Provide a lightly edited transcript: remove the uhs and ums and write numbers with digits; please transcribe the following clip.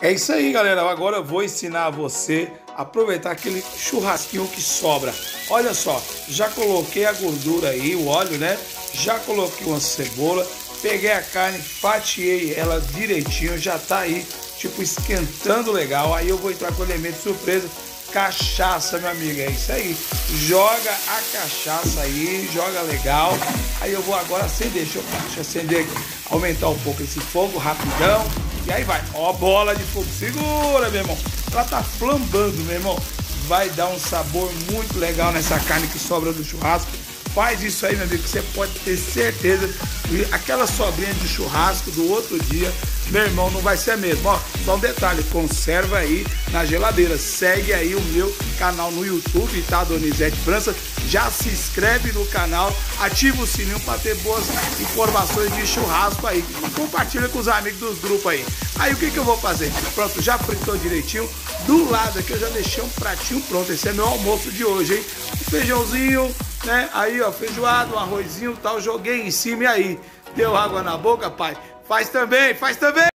É isso aí, galera. Agora eu vou ensinar você a aproveitar aquele churrasquinho que sobra. Olha só, já coloquei a gordura aí, o óleo, né? Já coloquei uma cebola, peguei a carne, fatiei ela direitinho, já tá aí, tipo, esquentando legal. Aí eu vou entrar com o elemento surpresa, cachaça, meu amigo. É isso aí. Joga a cachaça aí, joga legal. Aí eu vou agora acender, deixa eu acender aqui, aumentar um pouco esse fogo, rapidão. E aí vai, ó, bola de fogo, segura, meu irmão. Ela tá flambando, meu irmão. Vai dar um sabor muito legal nessa carne que sobra do churrasco. Faz isso aí, meu amigo, que você pode ter certeza que aquela sobrinha de churrasco do outro dia, meu irmão, não vai ser a mesma. Ó, só um detalhe, conserva aí na geladeira. Segue aí o meu canal no YouTube, tá, Donizete França? Já se inscreve no canal, ativa o sininho para ter boas informações de churrasco aí. E compartilha com os amigos dos grupos aí. Aí o que eu vou fazer? Pronto, já fritou direitinho. Do lado aqui eu já deixei um pratinho pronto. Esse é meu almoço de hoje, hein? Um feijãozinho, né? Aí, ó, feijoada, um arrozinho e tal. Joguei em cima e aí. Deu água na boca, pai? Faz também, faz também!